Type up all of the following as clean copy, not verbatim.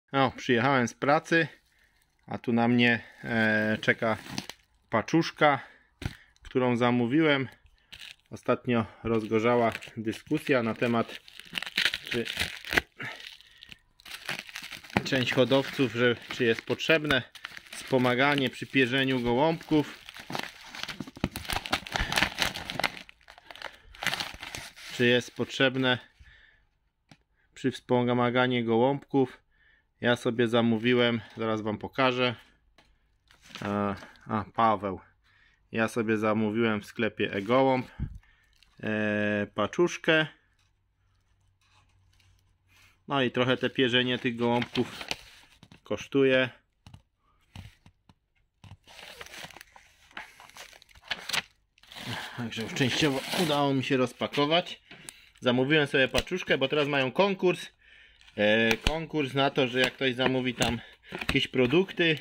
No, przyjechałem z pracy, a tu na mnie czeka paczuszka, którą zamówiłem. Ostatnio rozgorzała dyskusja na temat, czy część hodowców, czy jest potrzebne wspomaganie przy pierzeniu gołąbków. Czy jest potrzebne przy wspomaganiu gołąbków. Ja sobie zamówiłem, zaraz wam pokażę. Paweł. Ja sobie zamówiłem w sklepie eGołąb paczuszkę. No i trochę te pierzenie tych gołąbków kosztuje. Także już częściowo udało mi się rozpakować. Zamówiłem sobie paczuszkę, bo teraz mają konkurs. Konkurs na to, że jak ktoś zamówi tam jakieś produkty,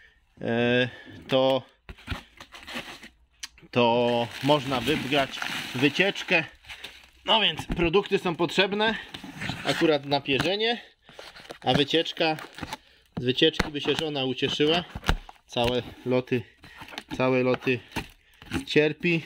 to można wybrać wycieczkę. No więc produkty są potrzebne akurat na pierzenie, a wycieczka, z wycieczki by się żona ucieszyła. Całe loty cierpi,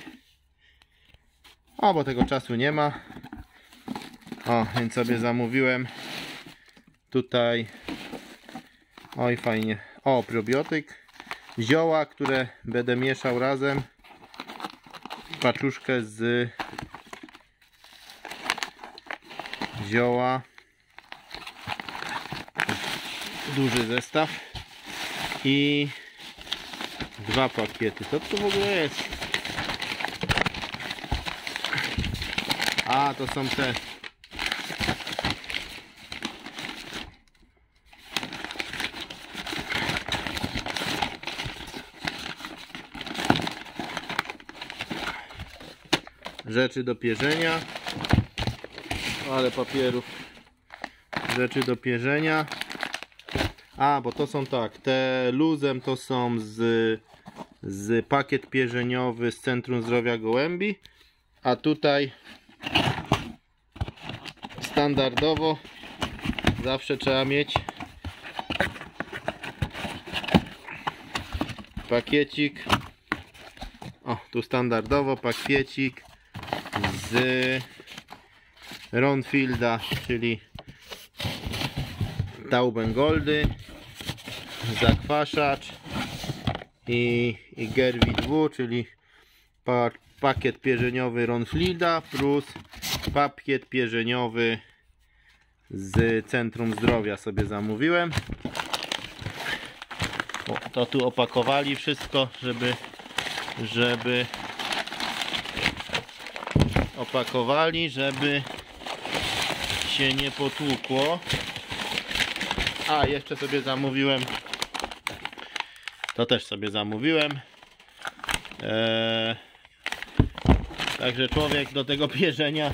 bo tego czasu nie ma. Więc sobie zamówiłem tutaj, oj fajnie, probiotyk, zioła, które będę mieszał razem, paczuszkę z zioła, duży zestaw i 2 pakiety. Co to w ogóle jest? To są te rzeczy do pierzenia, ale papierów, rzeczy do pierzenia. Bo to są tak, te luzem to są z pakiet pierzeniowy z Centrum Zdrowia Gołębi, a tutaj standardowo zawsze trzeba mieć pakiecik. Tu standardowo pakiecik z Ronfielda, czyli Taubengoldy, zakwaszacz i Gerwit W, czyli pakiet pierzeniowy Ronfielda plus pakiet pierzeniowy z Centrum Zdrowia sobie zamówiłem. To tu opakowali wszystko, żeby opakowali, żeby się nie potłukło. Jeszcze sobie zamówiłem, to też sobie zamówiłem. Także człowiek do tego pierzenia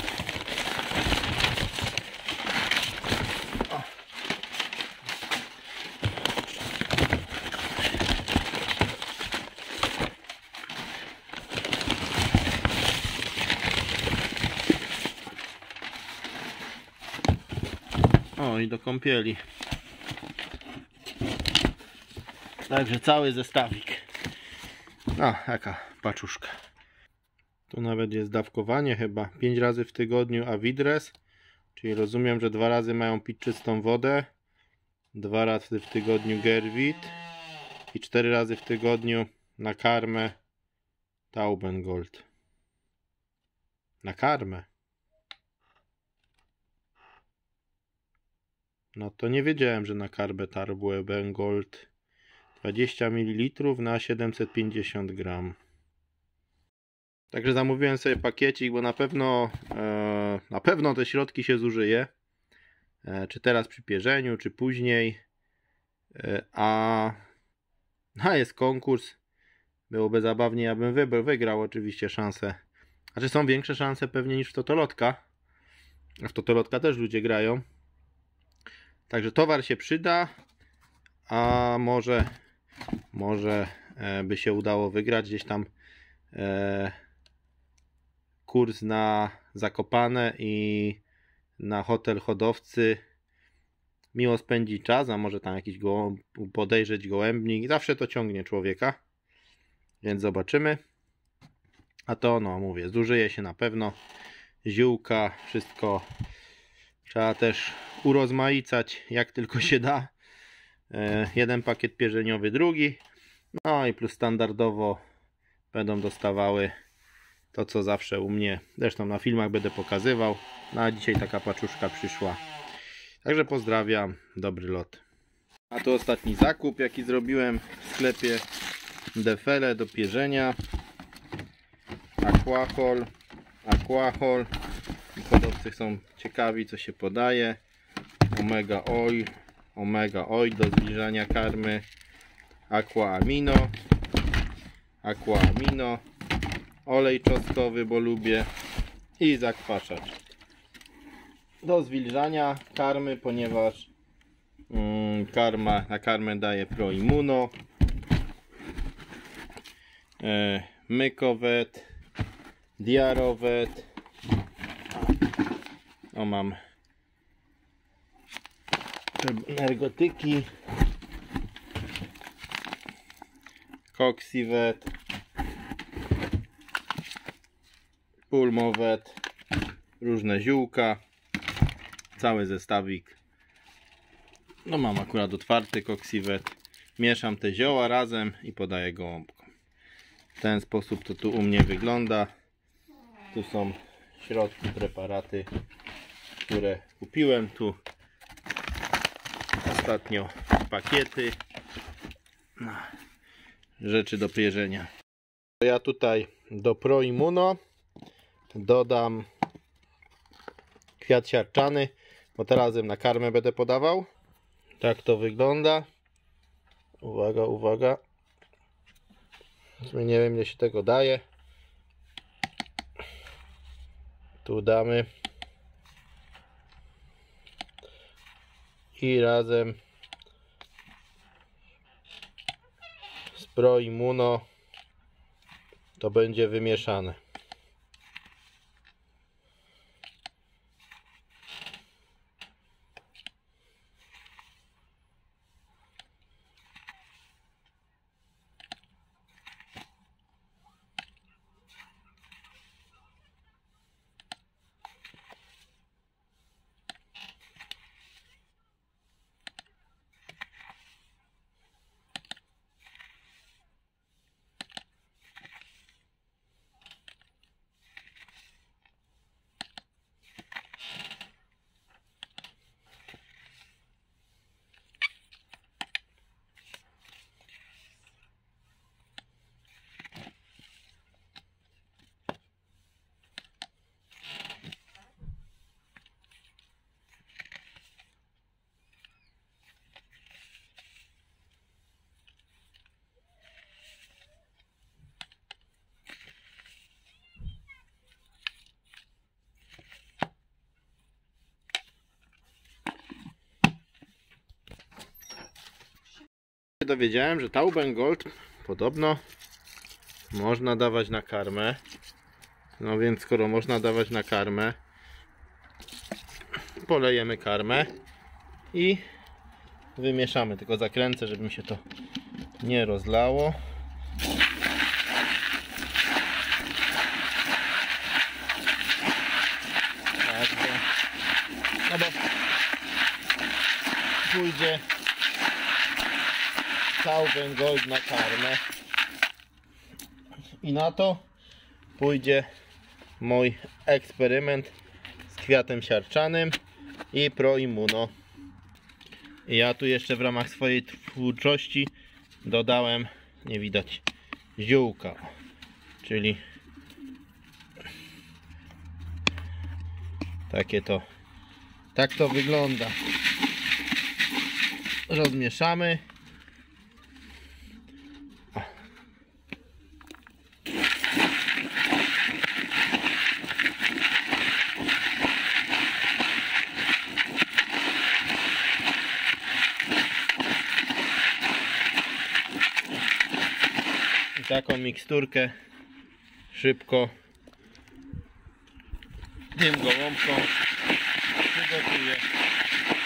i do kąpieli. Także cały zestawik. Jaka paczuszka. Tu nawet jest dawkowanie chyba 5 razy w tygodniu Avidres, czyli rozumiem, że 2 razy mają pić czystą wodę, 2 razy w tygodniu Gerwit i 4 razy w tygodniu na karmę Taubengold. Na karmę. No to nie wiedziałem, że na karmę Taubengold 20 ml na 750 gram. Także zamówiłem sobie pakiecik, bo na pewno te środki się zużyje. Czy teraz przy pierzeniu, czy później. Jest konkurs. Byłoby zabawnie, ja bym wygrał oczywiście szansę. Znaczy są większe szanse pewnie niż w Totolotka. A w Totolotka też ludzie grają. Także towar się przyda. A może by się udało wygrać gdzieś tam kurs na Zakopane i na hotel hodowcy miło spędzić czas, a może tam jakiś podejrzeć gołębnik. Zawsze to ciągnie człowieka. Więc zobaczymy. A to, no mówię, zużyje się na pewno. Ziółka, wszystko trzeba też urozmaicać jak tylko się da. Jeden pakiet pierzeniowy, drugi. No i plus standardowo będą dostawały to, co zawsze u mnie. Zresztą na filmach będę pokazywał. No a dzisiaj taka paczuszka przyszła. Także pozdrawiam, dobry lot. A to ostatni zakup, jaki zrobiłem w sklepie. Defele do pierzenia. Aquahol. Hodowcy są ciekawi, co się podaje. Omega Oil do zbliżania karmy. Aqua Amino. Olej czosnkowy, bo lubię. I zakwaszacz do zwilżania karmy, ponieważ na karmę daje Proimmuno. Mykowet, Diarowet. O, mam energotyki, Coxivet, Pulmowet, różne ziółka, cały zestawik. No mam akurat otwarty Coxivet. Mieszam te zioła razem i podaję gołąbkom. W ten sposób to tu u mnie wygląda. Tu są środki, preparaty, które kupiłem. Tu ostatnio pakiety. No, rzeczy do pierzenia. Ja tutaj do Proimmuno dodam kwiat siarczany, bo teraz na karmę będę podawał. Tak to wygląda. Uwaga. Nie wiem, ile się tego daje. Tu damy. I razem z Proimmuno to będzie wymieszane. Dowiedziałem, że Tauben Gold podobno można dawać na karmę. No więc skoro można dawać na karmę, polejemy karmę i wymieszamy. Tylko zakręcę, żeby mi się to nie rozlało. Także, no bo pójdzie Tauben Gold na karmę i na to pójdzie mój eksperyment z kwiatem siarczanym i Proimmuno. I ja tu jeszcze w ramach swojej twórczości dodałem, nie widać, ziółka, czyli takie to, tak to wygląda. Rozmieszamy. Taką miksturkę szybko tym gołąbkom przygotuję